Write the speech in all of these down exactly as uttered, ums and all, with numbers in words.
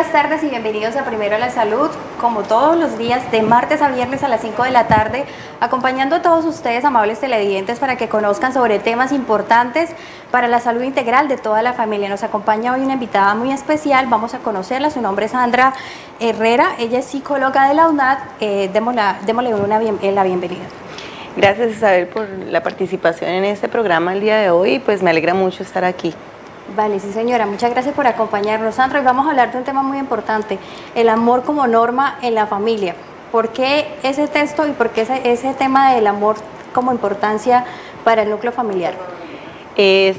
buenas tardes y bienvenidos a Primero la Salud, como todos los días, de martes a viernes a las cinco de la tarde, acompañando a todos ustedes, amables televidentes, para que conozcan sobre temas importantes para la salud integral de toda la familia. Nos acompaña hoy una invitada muy especial, vamos a conocerla, su nombre es Sandra Herrera, ella es psicóloga de la U N A D, eh, démosle, démosle una bien, la bienvenida. Gracias, Isabel, por la participación en este programa el día de hoy, pues me alegra mucho estar aquí. Vale, sí señora, muchas gracias por acompañarnos, Sandra. Hoy vamos a hablar de un tema muy importante, el amor como norma en la familia. ¿Por qué ese texto y por qué ese, ese tema del amor como importancia para el núcleo familiar? Es,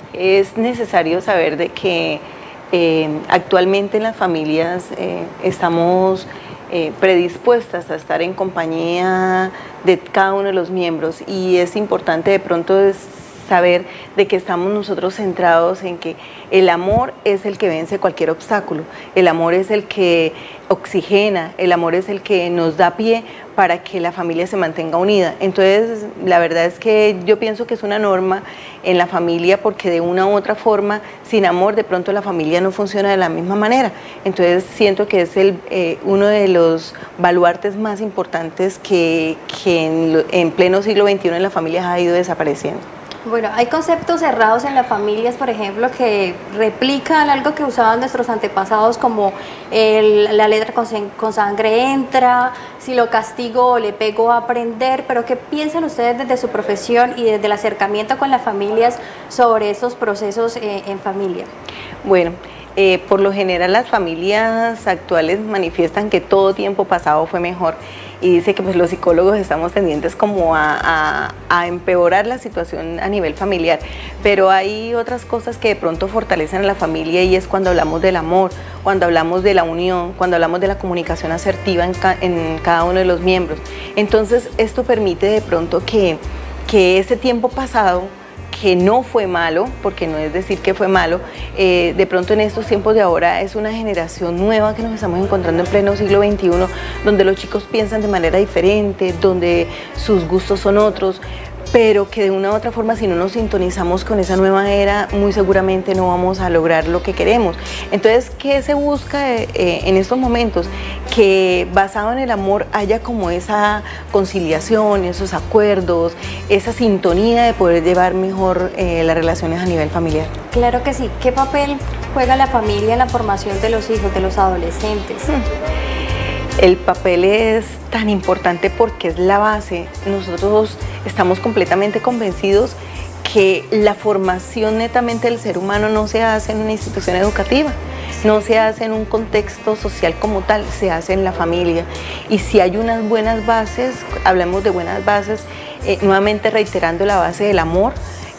es necesario saber de que eh, actualmente en las familias eh, estamos eh, predispuestas a estar en compañía de cada uno de los miembros, y es importante de pronto es saber de que estamos nosotros centrados en que el amor es el que vence cualquier obstáculo, el amor es el que oxigena, el amor es el que nos da pie para que la familia se mantenga unida. Entonces, la verdad es que yo pienso que es una norma en la familia, porque de una u otra forma, sin amor, de pronto la familia no funciona de la misma manera. Entonces, siento que es el, eh, uno de los baluartes más importantes que, que en, en pleno siglo veintiuno en las familias ha ido desapareciendo. Bueno, hay conceptos cerrados en las familias, por ejemplo, que replican algo que usaban nuestros antepasados, como el, la letra con, con sangre entra, si lo castigo o le pego a aprender. Pero ¿qué piensan ustedes desde su profesión y desde el acercamiento con las familias sobre estos procesos eh, en familia? Bueno, eh, por lo general las familias actuales manifiestan que todo tiempo pasado fue mejor, y dice que pues los psicólogos estamos tendientes como a, a, a empeorar la situación a nivel familiar, pero hay otras cosas que de pronto fortalecen a la familia, y es cuando hablamos del amor, cuando hablamos de la unión, cuando hablamos de la comunicación asertiva en, ca en cada uno de los miembros. Entonces esto permite de pronto que, que ese tiempo pasado, que no fue malo, porque no es decir que fue malo, eh, de pronto en estos tiempos de ahora es una generación nueva que nos estamos encontrando en pleno siglo veintiuno, donde los chicos piensan de manera diferente, donde sus gustos son otros, pero que de una u otra forma, si no nos sintonizamos con esa nueva era, muy seguramente no vamos a lograr lo que queremos. Entonces, ¿qué se busca eh, en estos momentos? Que basado en el amor haya como esa conciliación, esos acuerdos, esa sintonía de poder llevar mejor eh, las relaciones a nivel familiar. Claro que sí. ¿Qué papel juega la familia en la formación de los hijos, de los adolescentes? Hmm. El papel es tan importante porque es la base. Nosotros estamos completamente convencidos que la formación netamente del ser humano no se hace en una institución educativa, no se hace en un contexto social como tal, se hace en la familia. Y si hay unas buenas bases, hablamos de buenas bases, eh, nuevamente reiterando la base del amor,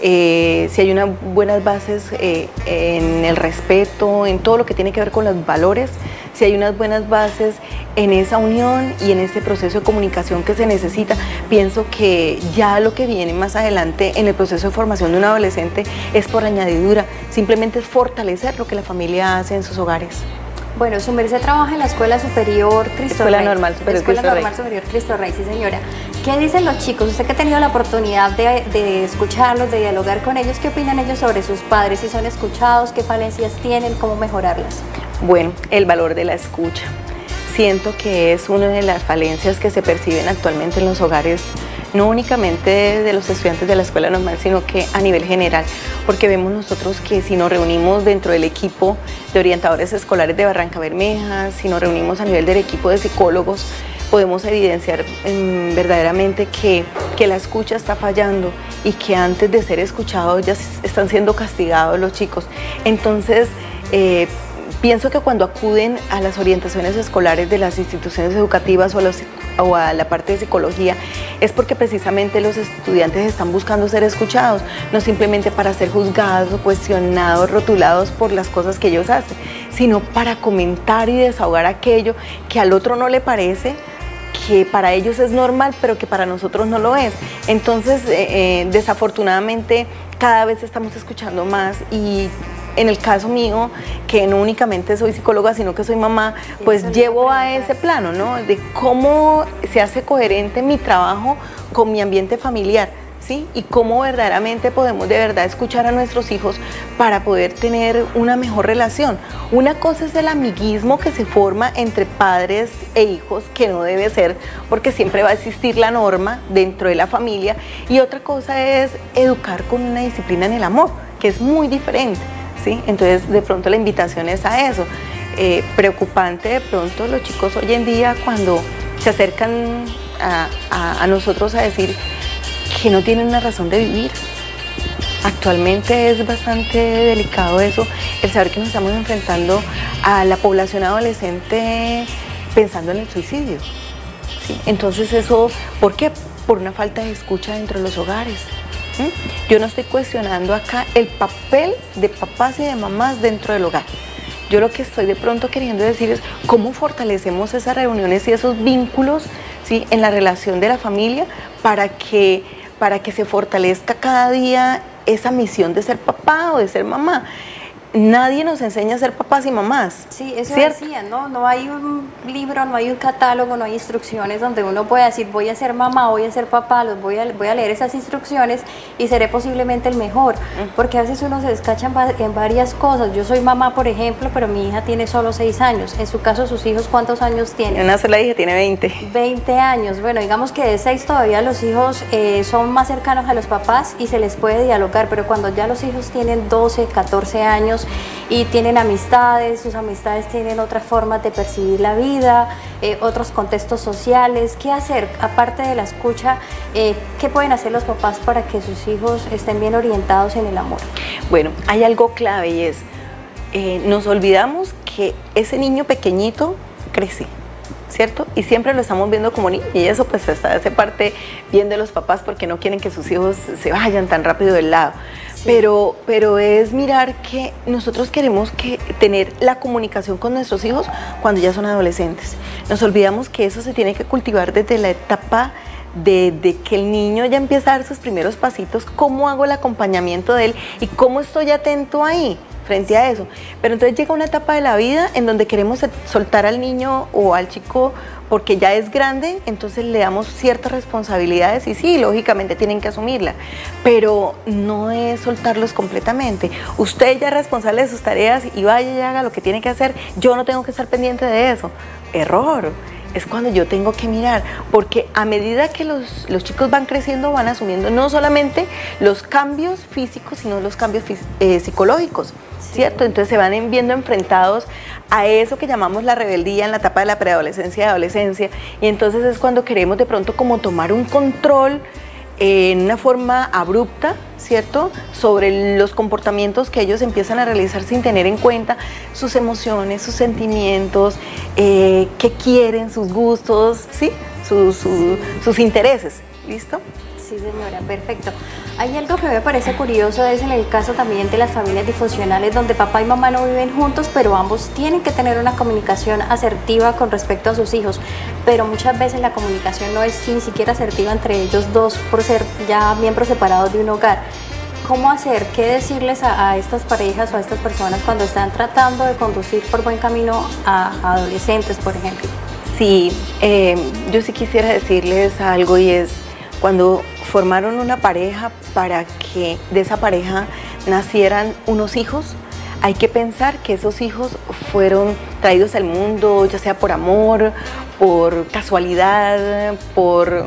eh, si hay unas buenas bases eh, en el respeto, en todo lo que tiene que ver con los valores, si hay unas buenas bases en esa unión y en este proceso de comunicación que se necesita, pienso que ya lo que viene más adelante en el proceso de formación de un adolescente es por añadidura, simplemente es fortalecer lo que la familia hace en sus hogares. Bueno, su merced trabaja en la Escuela Superior Cristo Escuela Rey. Normal Superior Escuela Cristo Normal Rey. Superior Cristo Rey, sí señora. ¿Qué dicen los chicos? Usted que ha tenido la oportunidad de, de escucharlos, de dialogar con ellos, ¿qué opinan ellos sobre sus padres? Si son escuchados, ¿qué falencias tienen? ¿Cómo mejorarlas? Bueno, el valor de la escucha. Siento que es una de las falencias que se perciben actualmente en los hogares, no únicamente de los estudiantes de la Escuela Normal, sino que a nivel general, porque vemos nosotros que si nos reunimos dentro del equipo de orientadores escolares de Barranca Bermeja, si nos reunimos a nivel del equipo de psicólogos, podemos evidenciar eh, verdaderamente que, que la escucha está fallando y que antes de ser escuchados ya están siendo castigados los chicos. Entonces, eh, pienso que cuando acuden a las orientaciones escolares de las instituciones educativas o a, los, o a la parte de psicología es porque precisamente los estudiantes están buscando ser escuchados, no simplemente para ser juzgados o cuestionados, rotulados por las cosas que ellos hacen, sino para comentar y desahogar aquello que al otro no le parece, que para ellos es normal, pero que para nosotros no lo es. Entonces, eh, eh, desafortunadamente, cada vez estamos escuchando más, y en el caso mío, que no únicamente soy psicóloga, sino que soy mamá, pues llevo a ese plano, ¿no? De cómo se hace coherente mi trabajo con mi ambiente familiar. ¿sí? Y cómo verdaderamente podemos de verdad escuchar a nuestros hijos para poder tener una mejor relación. Una cosa es el amiguismo que se forma entre padres e hijos, que no debe ser, porque siempre va a existir la norma dentro de la familia, y otra cosa es educar con una disciplina en el amor, que es muy diferente, ¿sí? Entonces, de pronto la invitación es a eso. Eh, preocupante de pronto los chicos hoy en día cuando se acercan a, a, a nosotros a decir que no tienen una razón de vivir. Actualmente es bastante delicado eso, el saber que nos estamos enfrentando a la población adolescente pensando en el suicidio, ¿sí? Entonces eso, ¿por qué? Por una falta de escucha dentro de los hogares. ¿Sí? Yo no estoy cuestionando acá el papel de papás y de mamás dentro del hogar. Yo lo que estoy de pronto queriendo decir es cómo fortalecemos esas reuniones y esos vínculos, ¿sí? En la relación de la familia para que, para que se fortalezca cada día esa misión de ser papá o de ser mamá. Nadie nos enseña a ser papás y mamás. Sí, eso ¿cierto? decía, ¿no? No hay un libro, no hay un catálogo, no hay instrucciones donde uno pueda decir voy a ser mamá, voy a ser papá, los voy a, voy a leer esas instrucciones y seré posiblemente el mejor. Porque a veces uno se descacha en, va en varias cosas. Yo soy mamá, por ejemplo, pero mi hija tiene solo seis años. En su caso, ¿sus hijos cuántos años tienen? Una sola hija tiene veinte. veinte años. Bueno, digamos que de seis todavía los hijos eh, son más cercanos a los papás y se les puede dialogar, pero cuando ya los hijos tienen doce, catorce años y tienen amistades, sus amistades tienen otras formas de percibir la vida, eh, otros contextos sociales. ¿Qué hacer? Aparte de la escucha, eh, ¿qué pueden hacer los papás para que sus hijos estén bien orientados en el amor? Bueno, hay algo clave y es, eh, nos olvidamos que ese niño pequeñito crece, ¿cierto? Y siempre lo estamos viendo como niño, y eso pues hasta hace parte bien de los papás porque no quieren que sus hijos se vayan tan rápido del lado. Sí. Pero, pero es mirar que nosotros queremos que tener la comunicación con nuestros hijos cuando ya son adolescentes. Nos olvidamos que eso se tiene que cultivar desde la etapa de, de que el niño ya empieza a dar sus primeros pasitos, cómo hago el acompañamiento de él y cómo estoy atento ahí frente a eso. Pero entonces llega una etapa de la vida en donde queremos soltar al niño o al chico porque ya es grande, entonces le damos ciertas responsabilidades y sí, lógicamente tienen que asumirla, pero no es soltarlos completamente. Usted ya es responsable de sus tareas y vaya y haga lo que tiene que hacer, yo no tengo que estar pendiente de eso. Error. Es cuando yo tengo que mirar, porque a medida que los, los chicos van creciendo, van asumiendo no solamente los cambios físicos, sino los cambios eh, psicológicos, sí. ¿Cierto? Entonces se van viendo enfrentados a eso que llamamos la rebeldía en la etapa de la preadolescencia y adolescencia, y entonces es cuando queremos de pronto como tomar un control en una forma abrupta, ¿cierto?, sobre los comportamientos que ellos empiezan a realizar sin tener en cuenta sus emociones, sus sentimientos, eh, qué quieren, sus gustos, ¿sí?, sus, sus, sus intereses. ¿Listo? Sí, señora, perfecto. Hay algo que me parece curioso, es en el caso también de las familias disfuncionales donde papá y mamá no viven juntos, pero ambos tienen que tener una comunicación asertiva con respecto a sus hijos, pero muchas veces la comunicación no es ni siquiera asertiva entre ellos dos por ser ya miembros separados de un hogar. ¿Cómo hacer? ¿Qué decirles a, a estas parejas o a estas personas cuando están tratando de conducir por buen camino a, a adolescentes, por ejemplo? Sí, eh, yo sí quisiera decirles algo, y es cuando formaron una pareja, para que de esa pareja nacieran unos hijos, hay que pensar que esos hijos fueron traídos al mundo, ya sea por amor, por casualidad, por,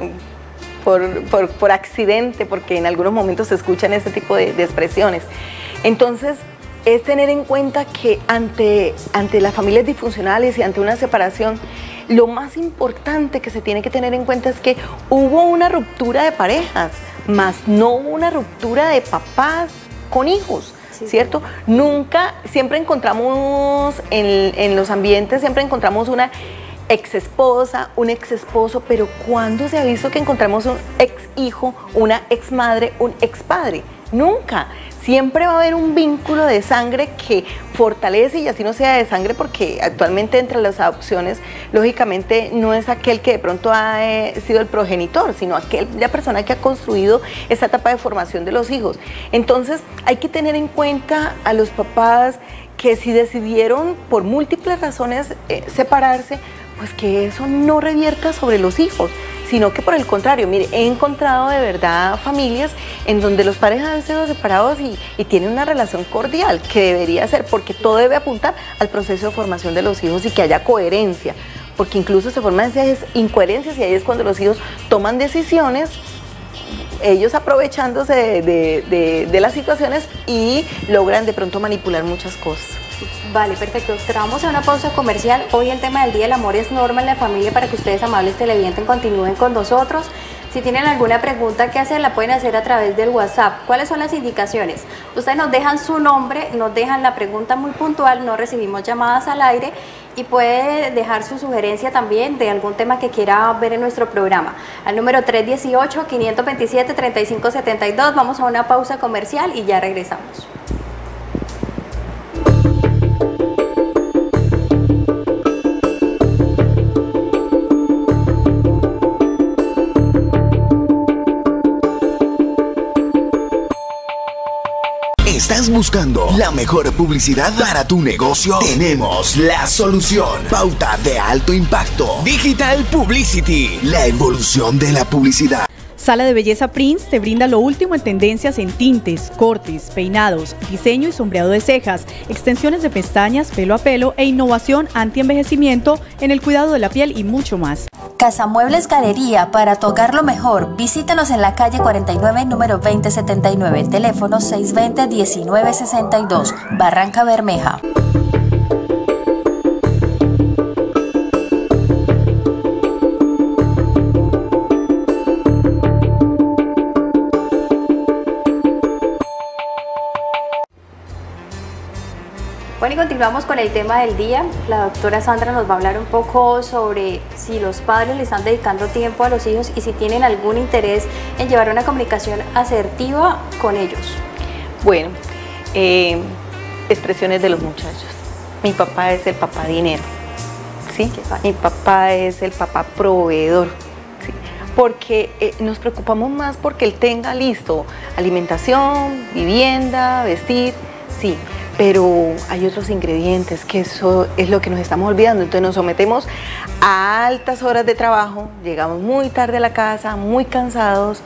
por, por, por accidente, porque en algunos momentos se escuchan ese tipo de, de expresiones. Entonces, es tener en cuenta que ante, ante las familias disfuncionales y ante una separación, lo más importante que se tiene que tener en cuenta es que hubo una ruptura de parejas, más no una ruptura de papás con hijos, sí, ¿cierto? Sí. Nunca, siempre encontramos en, en los ambientes, siempre encontramos una ex esposa, un ex esposo, pero ¿cuándo se ha visto que encontramos un ex hijo, una ex madre, un ex padre? Nunca. Siempre va a haber un vínculo de sangre que fortalece, y así no sea de sangre, porque actualmente entre las adopciones, lógicamente no es aquel que de pronto ha eh, sido el progenitor, sino aquel, la persona que ha construido esa etapa de formación de los hijos. Entonces hay que tener en cuenta a los papás que si decidieron por múltiples razones eh, separarse, pues que eso no revierta sobre los hijos, sino que por el contrario, mire, he encontrado de verdad familias en donde los padres han sido separados y, y tienen una relación cordial, que debería ser, porque todo debe apuntar al proceso de formación de los hijos y que haya coherencia, porque incluso se forman esas incoherencias y ahí es cuando los hijos toman decisiones, ellos aprovechándose de, de, de, de las situaciones y logran de pronto manipular muchas cosas. Vale, perfecto. Doctora, vamos a una pausa comercial. Hoy el tema del Día del Amor es norma en la familia para que ustedes, amables televidentes, continúen con nosotros. Si tienen alguna pregunta que hacer, la pueden hacer a través del WhatsApp. ¿Cuáles son las indicaciones? Ustedes nos dejan su nombre, nos dejan la pregunta muy puntual, no recibimos llamadas al aire y puede dejar su sugerencia también de algún tema que quiera ver en nuestro programa. Al número tres uno ocho, cinco dos siete, tres cinco siete dos. Vamos a una pausa comercial y ya regresamos. ¿Estás buscando la mejor publicidad para tu negocio? Tenemos la solución. Pauta de alto impacto. Digital Publicity. La evolución de la publicidad. Sala de Belleza Prince te brinda lo último en tendencias en tintes, cortes, peinados, diseño y sombreado de cejas, extensiones de pestañas, pelo a pelo e innovación anti-envejecimiento en el cuidado de la piel y mucho más. Casamuebles Galería, para tu hogar lo mejor. Visítanos en la calle cuarenta y nueve, número veinte setenta y nueve, teléfono seis dos cero, diecinueve sesenta y dos, Barranca Bermeja. Bueno, y continuamos con el tema del día. La doctora Sandra nos va a hablar un poco sobre si los padres le están dedicando tiempo a los hijos y si tienen algún interés en llevar una comunicación asertiva con ellos. Bueno, eh, expresiones de los muchachos. Mi papá es el papá dinero, ¿sí? Mi papá es el papá proveedor, ¿sí? Porque eh, nos preocupamos más porque él tenga listo alimentación, vivienda, vestir, sí. Pero hay otros ingredientes que eso es lo que nos estamos olvidando, entonces nos sometemos a altas horas de trabajo, llegamos muy tarde a la casa, muy cansados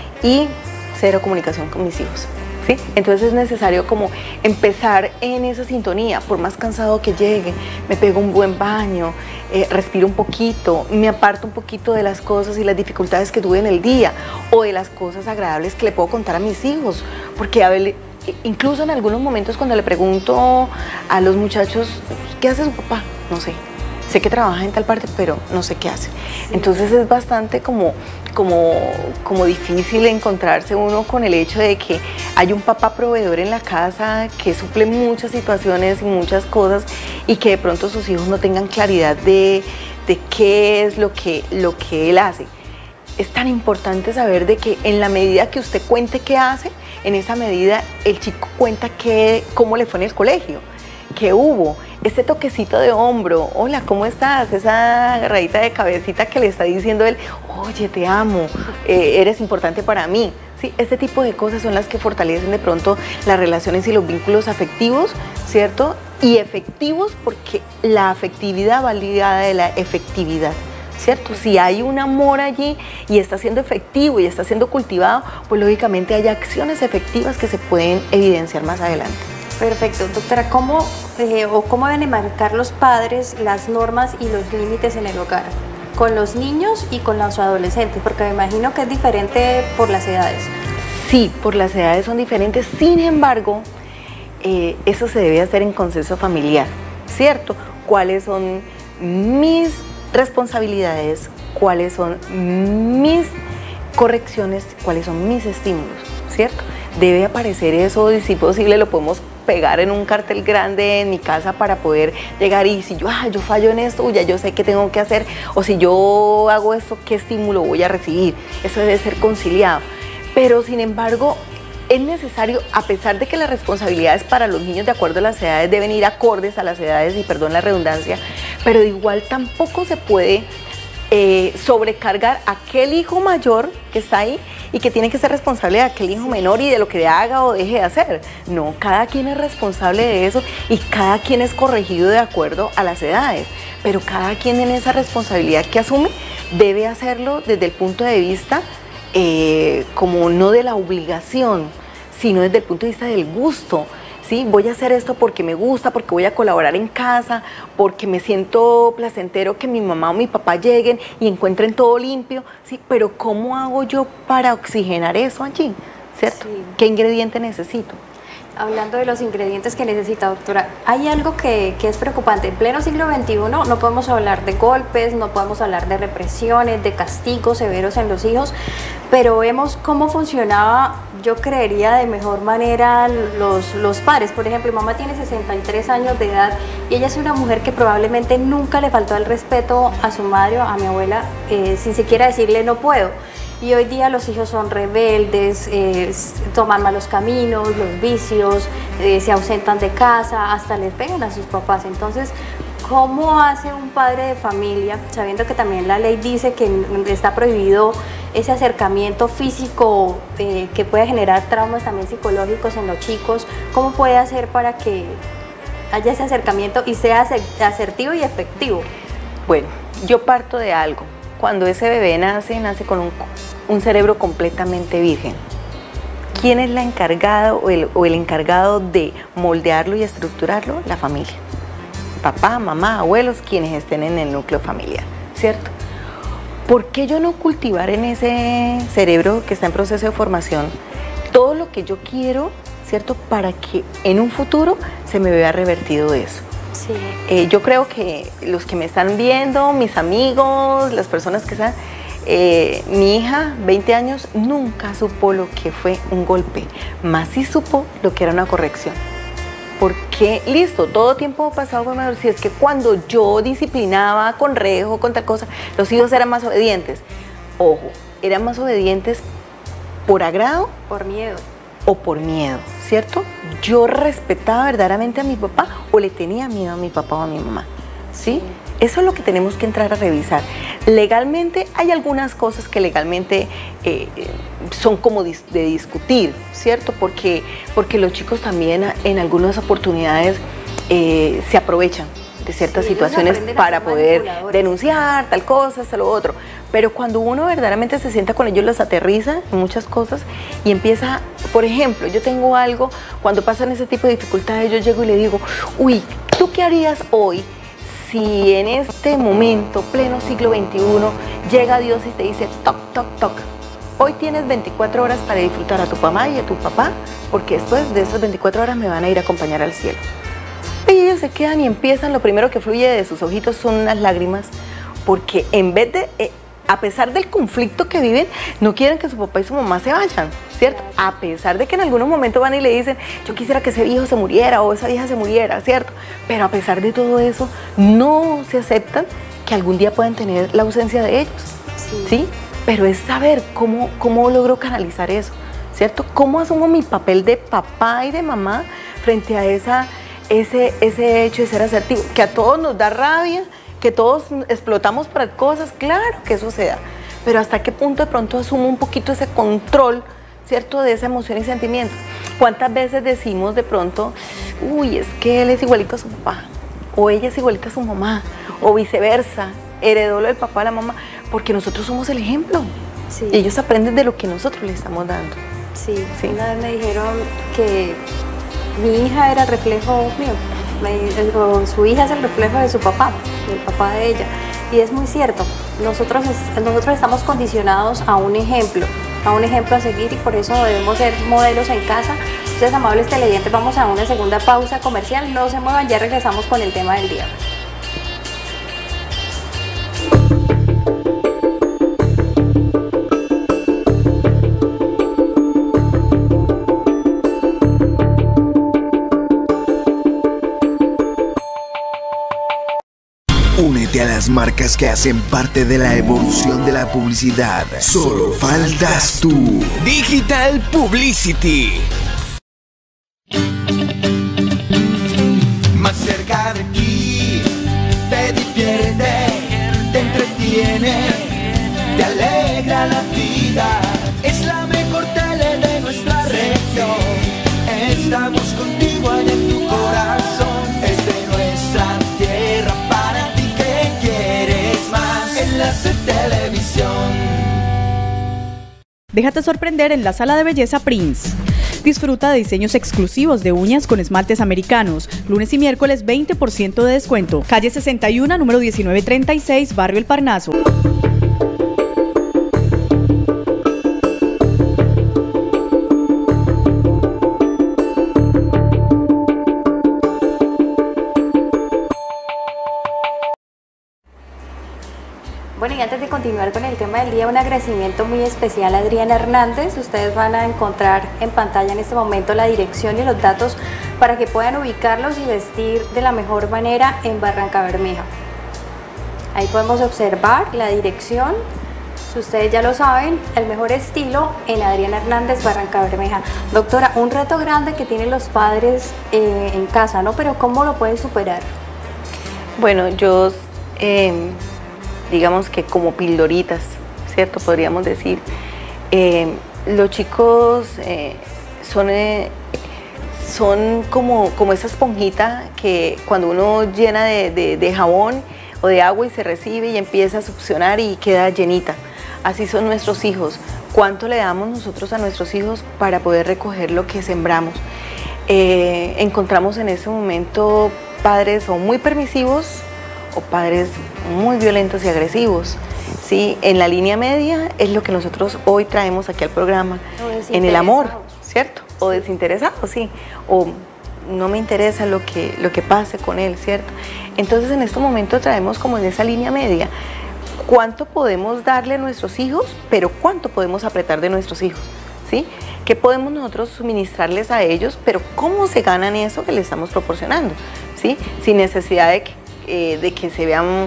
y cero comunicación con mis hijos, ¿sí? Entonces es necesario como empezar en esa sintonía, por más cansado que llegue, me pego un buen baño, eh, respiro un poquito, me aparto un poquito de las cosas y las dificultades que tuve en el día o de las cosas agradables que le puedo contar a mis hijos, porque a ver, incluso en algunos momentos cuando le pregunto a los muchachos, ¿qué hace su papá? No sé, sé que trabaja en tal parte, pero no sé qué hace. Sí. Entonces es bastante como, como, como difícil encontrarse uno con el hecho de que hay un papá proveedor en la casa que suple muchas situaciones y muchas cosas y que de pronto sus hijos no tengan claridad de, de qué es lo que, lo que él hace. Es tan importante saber de que en la medida que usted cuente qué hace, en esa medida el chico cuenta que, cómo le fue en el colegio, qué hubo, ese toquecito de hombro, hola, ¿cómo estás? Esa agarradita de cabecita que le está diciendo él, oye, te amo, eh, eres importante para mí. Sí, este tipo de cosas son las que fortalecen de pronto las relaciones y los vínculos afectivos, ¿cierto? Y efectivos porque la afectividad va ligada de la efectividad. ¿Cierto? Si hay un amor allí y está siendo efectivo y está siendo cultivado, pues lógicamente hay acciones efectivas que se pueden evidenciar más adelante. Perfecto. Doctora, ¿cómo, eh, o cómo deben marcar los padres las normas y los límites en el hogar? Con los niños y con los adolescentes, porque me imagino que es diferente por las edades. Sí, por las edades son diferentes, sin embargo, eh, eso se debe hacer en consenso familiar, ¿cierto? ¿Cuáles son mis responsabilidades, cuáles son mis correcciones, cuáles son mis estímulos, ¿cierto? Debe aparecer eso y si posible lo podemos pegar en un cartel grande en mi casa para poder llegar y si yo, ah, yo fallo en esto, ya yo sé qué tengo que hacer, o si yo hago esto, ¿qué estímulo voy a recibir? Eso debe ser conciliado, pero sin embargo es necesario, a pesar de que las responsabilidades para los niños de acuerdo a las edades deben ir acordes a las edades, y perdón la redundancia, pero igual tampoco se puede eh, sobrecargar a aquel hijo mayor que está ahí y que tiene que ser responsable de aquel hijo menor y de lo que le haga o deje de hacer. No, cada quien es responsable de eso y cada quien es corregido de acuerdo a las edades, pero cada quien en esa responsabilidad que asume debe hacerlo desde el punto de vista eh, como no de la obligación, sino desde el punto de vista del gusto. ¿Sí? Voy a hacer esto porque me gusta, porque voy a colaborar en casa, porque me siento placentero que mi mamá o mi papá lleguen y encuentren todo limpio, ¿sí? Pero ¿cómo hago yo para oxigenar eso allí? ¿Cierto? Sí. ¿Qué ingrediente necesito? Hablando de los ingredientes que necesita, doctora, hay algo que, que es preocupante. En pleno siglo veintiuno no podemos hablar de golpes, no podemos hablar de represiones, de castigos severos en los hijos, pero vemos cómo funcionaba, yo creería, de mejor manera los, los padres. Por ejemplo, mi mamá tiene sesenta y tres años de edad y ella es una mujer que probablemente nunca le faltó el respeto a su madre o a mi abuela, eh, sin siquiera decirle no puedo. Y hoy día los hijos son rebeldes, eh, toman malos caminos, los vicios, eh, se ausentan de casa, hasta les pegan a sus papás. Entonces, ¿cómo hace un padre de familia, sabiendo que también la ley dice que está prohibido ese acercamiento físico eh, que puede generar traumas también psicológicos en los chicos? ¿Cómo puede hacer para que haya ese acercamiento y sea asertivo y efectivo? Bueno, yo parto de algo. Cuando ese bebé nace, nace con un, un cerebro completamente virgen. ¿Quién es la encargada o el, o el encargado de moldearlo y estructurarlo? La familia. Papá, mamá, abuelos, quienes estén en el núcleo familiar, ¿cierto? ¿Por qué yo no cultivar en ese cerebro que está en proceso de formación todo lo que yo quiero, ¿cierto? Para que en un futuro se me vea revertido eso. Sí. Eh, yo creo que los que me están viendo, mis amigos, las personas que están, eh, mi hija, veinte años, nunca supo lo que fue un golpe, más sí supo lo que era una corrección. Porque, listo, todo tiempo pasado fue mejor. Si es que cuando yo disciplinaba con rejo, con tal cosa, los hijos eran más obedientes. Ojo, eran más obedientes por agrado, por miedo o por miedo, ¿cierto? Yo respetaba verdaderamente a mi papá o le tenía miedo a mi papá o a mi mamá, ¿sí? Eso es lo que tenemos que entrar a revisar. Legalmente hay algunas cosas que legalmente eh, son como dis de discutir, ¿cierto? Porque, porque los chicos también en algunas oportunidades eh, se aprovechan de ciertas sí, situaciones para poder denunciar tal cosa, tal lo otro. Pero cuando uno verdaderamente se sienta con ellos, los aterriza en muchas cosas y empieza, por ejemplo, yo tengo algo, cuando pasan ese tipo de dificultades, yo llego y le digo, uy, ¿tú qué harías hoy si en este momento, pleno siglo veintiuno, llega Dios y te dice, toc, toc, toc, hoy tienes veinticuatro horas para disfrutar a tu mamá y a tu papá, porque después de esas veinticuatro horas me van a ir a acompañar al cielo? Y ellos se quedan y empiezan, lo primero que fluye de sus ojitos son unas lágrimas, porque en vez de, eh, a pesar del conflicto que viven, no quieren que su papá y su mamá se vayan, ¿cierto? A pesar de que en algunos momentos van y le dicen, yo quisiera que ese hijo se muriera o esa hija se muriera, ¿cierto? Pero a pesar de todo eso, no se aceptan que algún día puedan tener la ausencia de ellos, ¿sí? ¿Sí? Pero es saber cómo, cómo logro canalizar eso, ¿cierto? ¿Cómo asumo mi papel de papá y de mamá frente a esa... Ese, ese hecho de ser asertivo, que a todos nos da rabia, que todos explotamos por cosas, claro que eso se da, pero hasta qué punto de pronto asumo un poquito ese control, ¿cierto?, de esa emoción y sentimiento. ¿Cuántas veces decimos de pronto, uy, es que él es igualito a su papá, o ella es igualita a su mamá, o viceversa, heredó lo del papá a la mamá, porque nosotros somos el ejemplo, sí. Y ellos aprenden de lo que nosotros les estamos dando. Sí, sí. Una vez me dijeron que mi hija era el reflejo mío, me, su hija es el reflejo de su papá, del papá de ella, y es muy cierto. Nosotros, nosotros estamos condicionados a un ejemplo, a un ejemplo a seguir, y por eso debemos ser modelos en casa. Ustedes, amables televidentes, vamos a una segunda pausa comercial, no se muevan, ya regresamos con el tema del día. Únete a las marcas que hacen parte de la evolución de la publicidad. Solo faltas tú. Digital Publicity. Más cerca de ti, te divierte, te entretiene. publicidad. Es la mejor tele de nuestra región. Estamos contigo allá en tu corazón. Es de nuestra tierra para ti que quieres más. Enlace Televisión. Déjate sorprender en la sala de belleza Prince. Disfruta de diseños exclusivos de uñas con esmaltes americanos. Lunes y miércoles veinte por ciento de descuento. Calle sesenta y uno, número diecinueve treinta y seis, Barrio El Parnaso. Bueno, y antes de continuar con el tema del día, un agradecimiento muy especial a Adriana Hernández. Ustedes van a encontrar en pantalla en este momento la dirección y los datos para que puedan ubicarlos y vestir de la mejor manera en Barrancabermeja. Ahí podemos observar la dirección. Ustedes ya lo saben, el mejor estilo en Adriana Hernández, Barrancabermeja. Doctora, un reto grande que tienen los padres eh, en casa, ¿no? Pero ¿cómo lo pueden superar? Bueno, yo... Eh... digamos que como pildoritas, ¿cierto? Podríamos decir. Eh, los chicos eh, son, eh, son como, como esa esponjita que cuando uno llena de, de, de jabón o de agua y se recibe y empieza a succionar y queda llenita. Así son nuestros hijos. ¿Cuánto le damos nosotros a nuestros hijos para poder recoger lo que sembramos? Eh, encontramos en ese momento padres o muy permisivos o padres muy violentos y agresivos, ¿sí? En la línea media es lo que nosotros hoy traemos aquí al programa, en el amor, ¿cierto? O desinteresados, sí, o no me interesa lo que, lo que pase con él, ¿cierto? Entonces en este momento traemos como en esa línea media, ¿cuánto podemos darle a nuestros hijos, pero cuánto podemos apretar de nuestros hijos, ¿sí? ¿Qué podemos nosotros suministrarles a ellos, pero cómo se ganan eso que les estamos proporcionando, ¿sí? Sin necesidad de que Eh, de que se vean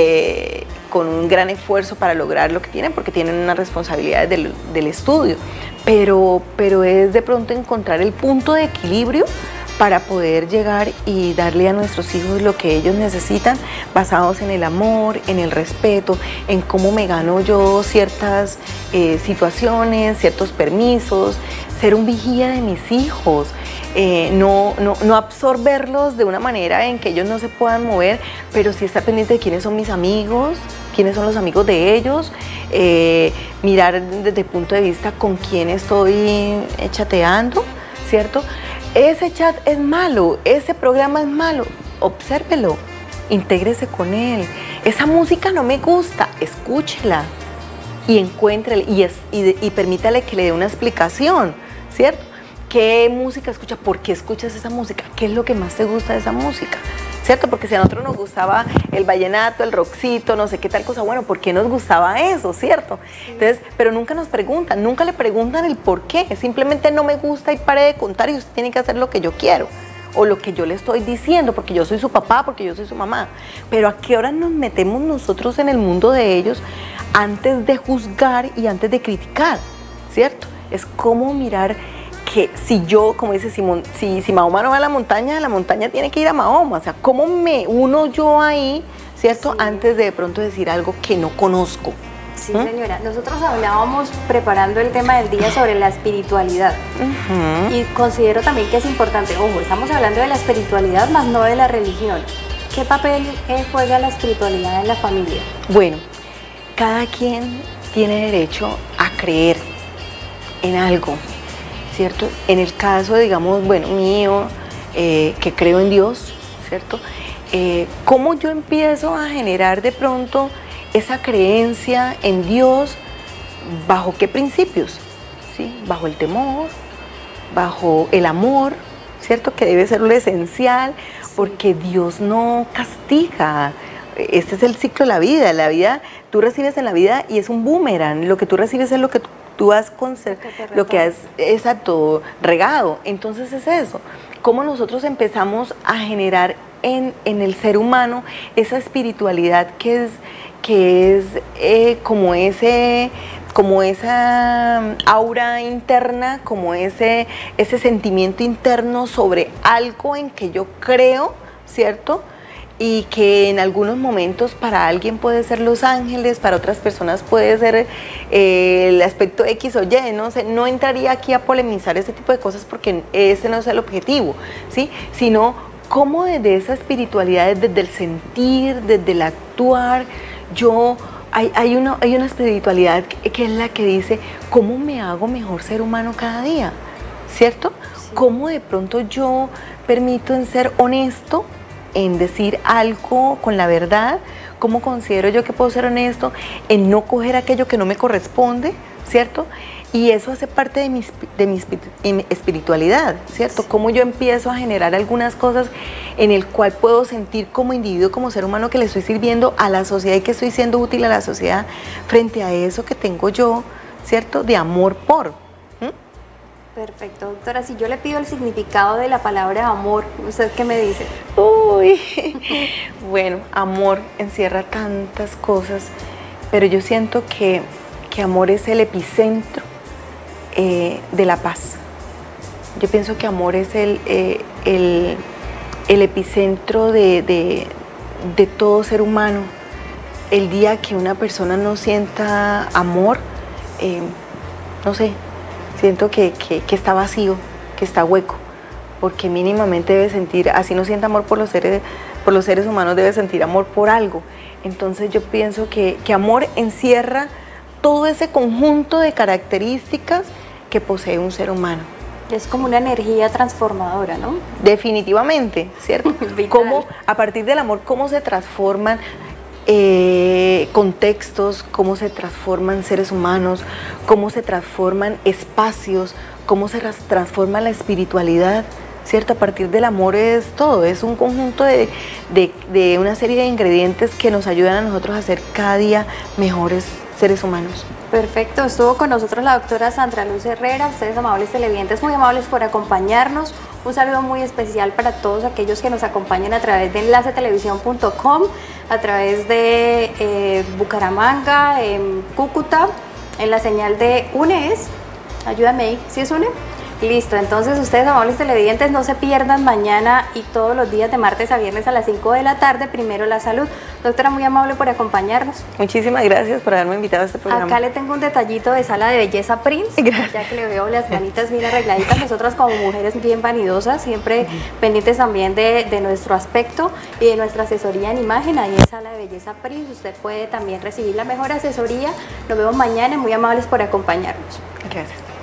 eh, con un gran esfuerzo para lograr lo que tienen, porque tienen unas responsabilidades del, del estudio, pero, pero es de pronto encontrar el punto de equilibrio para poder llegar y darle a nuestros hijos lo que ellos necesitan, basados en el amor, en el respeto, en cómo me gano yo ciertas eh, situaciones, ciertos permisos, ser un vigía de mis hijos. Eh, no, no, no absorberlos de una manera en que ellos no se puedan mover, pero sí estar pendiente de quiénes son mis amigos, quiénes son los amigos de ellos, eh, mirar desde el punto de vista con quién estoy chateando, ¿cierto? Ese chat es malo, ese programa es malo, obsérvelo, intégrese con él. Esa música no me gusta, escúchela y encuéntrele y, es, y, y permítale que le dé una explicación, ¿cierto? ¿Qué música escucha? ¿Por qué escuchas esa música? ¿Qué es lo que más te gusta de esa música? ¿Cierto? Porque si a nosotros nos gustaba el vallenato, el rockcito, no sé qué tal cosa, bueno, ¿por qué nos gustaba eso? ¿Cierto? Entonces, pero nunca nos preguntan, nunca le preguntan el por qué. Simplemente no me gusta y pare de contar y usted tiene que hacer lo que yo quiero o lo que yo le estoy diciendo, porque yo soy su papá, porque yo soy su mamá. Pero ¿a qué hora nos metemos nosotros en el mundo de ellos antes de juzgar y antes de criticar? ¿Cierto? Es como mirar que si yo, como dice Simón, si, si Mahoma no va a la montaña, la montaña tiene que ir a Mahoma. O sea, ¿cómo me uno yo ahí, cierto? Sí. Antes de de pronto decir algo que no conozco. Sí, ¿Mm? Señora, nosotros hablábamos preparando el tema del día sobre la espiritualidad. Uh-huh. Y considero también que es importante, ojo, estamos hablando de la espiritualidad, más no de la religión. ¿Qué papel eh, juega la espiritualidad en la familia? Bueno, cada quien tiene derecho a creer en algo, ¿cierto? En el caso, digamos, bueno, mío, eh, que creo en Dios, ¿cierto? Eh, ¿Cómo yo empiezo a generar de pronto esa creencia en Dios? ¿Bajo qué principios? ¿Sí? Bajo el temor, bajo el amor, ¿cierto? Que debe ser lo esencial, porque Dios no castiga. Este es el ciclo de la vida. La vida, tú recibes en la vida y es un boomerang. Lo que tú recibes es lo que tú tú has lo que has exacto, regado. Entonces es eso, cómo nosotros empezamos a generar en, en el ser humano esa espiritualidad que es, que es eh, como ese como esa aura interna, como ese, ese sentimiento interno sobre algo en que yo creo, ¿cierto? y que en algunos momentos para alguien puede ser Los Ángeles, para otras personas puede ser eh, el aspecto X o Y, no sé, no entraría aquí a polemizar ese tipo de cosas porque ese no es el objetivo, ¿sí? Sino cómo desde esa espiritualidad, desde el sentir, desde el actuar, yo, hay, hay, una, hay una espiritualidad que, que es la que dice, ¿cómo me hago mejor ser humano cada día? ¿Cierto? Sí. ¿Cómo de pronto yo permito en ser honesto, en decir algo con la verdad? ¿Cómo considero yo que puedo ser honesto en no coger aquello que no me corresponde? ¿Cierto? Y eso hace parte de mi, de mi espiritualidad, ¿cierto? Cómo yo empiezo a generar algunas cosas en el cual puedo sentir como individuo, como ser humano, que le estoy sirviendo a la sociedad y que estoy siendo útil a la sociedad frente a eso que tengo yo, ¿cierto? De amor por. ¿Mm? Perfecto, doctora. Si yo le pido el significado de la palabra amor, ¿usted qué me dice? Uy, bueno, amor encierra tantas cosas, pero yo siento que, que amor es el epicentro Eh, de la paz. Yo pienso que amor es el, eh, el, el epicentro de, de, de todo ser humano. El día que una persona no sienta amor, eh, no sé, siento que, que, que está vacío, que está hueco, porque mínimamente debe sentir, así no sienta amor por los seres, por los seres humanos, debe sentir amor por algo. Entonces yo pienso que, que amor encierra todo ese conjunto de características que posee un ser humano. Es como una energía transformadora, ¿no? Definitivamente, ¿cierto? Cómo, a partir del amor, cómo se transforman eh, contextos, cómo se transforman seres humanos, cómo se transforman espacios, cómo se transforma la espiritualidad, ¿cierto? A partir del amor es todo, es un conjunto de, de, de una serie de ingredientes que nos ayudan a nosotros a ser cada día mejores seres humanos. Perfecto, estuvo con nosotros la doctora Sandra Luz Herrera. Ustedes, amables televidentes, muy amables por acompañarnos. Un saludo muy especial para todos aquellos que nos acompañan a través de enlace televisión punto com, a través de eh, Bucaramanga, en Cúcuta, en la señal de UNES. Ayúdame ahí, ¿sí es UNE? Listo, entonces ustedes, amables televidentes, no se pierdan mañana y todos los días de martes a viernes a las cinco de la tarde, Primero la Salud. Doctora, muy amable por acompañarnos. Muchísimas gracias por haberme invitado a este programa. Acá le tengo un detallito de Sala de Belleza Prince. Gracias. Ya que le veo las manitas bien arregladitas, nosotras como mujeres bien vanidosas, siempre uh-huh. pendientes también de, de nuestro aspecto y de nuestra asesoría en imagen. Ahí en Sala de Belleza Prince usted puede también recibir la mejor asesoría. Nos vemos mañana, muy amables por acompañarnos. Gracias.